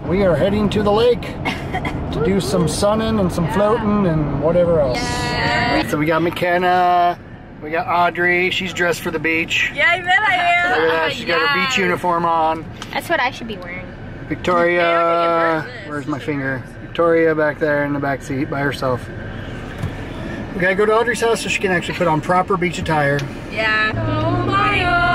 We are heading to the lake to do some sunning and some floating and whatever else. Yeah. So we got McKenna, we got Audrey. She's dressed for the beach. Yeah, I bet I am. Look at that. She's got her beach uniform on. That's what I should be wearing. Victoria, where's my finger? Victoria back there in the back seat by herself. We gotta go to Audrey's house so she can actually put on proper beach attire. Yeah. Oh my God.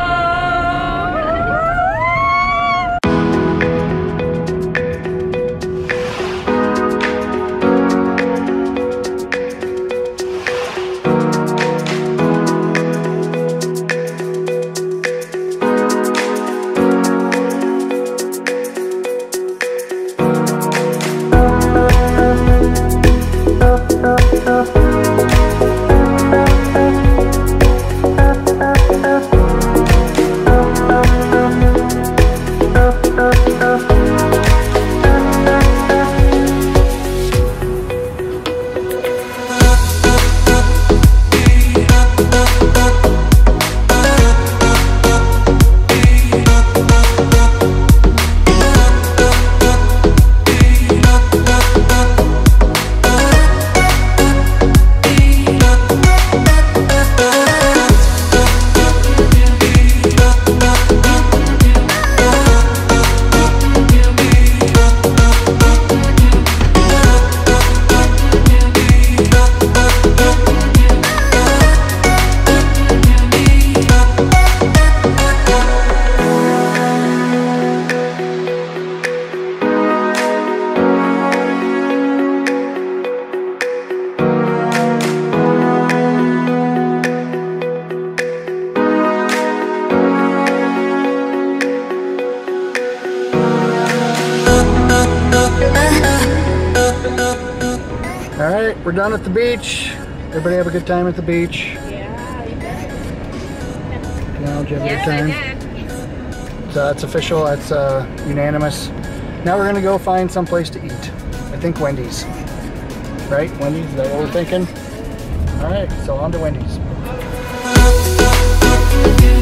Alright, we're done at the beach. Everybody have a good time at the beach? Yeah, you bet. Now, did you have a good time? I did. So that's official, that's unanimous. Now we're gonna go find some place to eat. I think Wendy's. Right? Wendy's, is that what we're thinking? Alright, so on to Wendy's.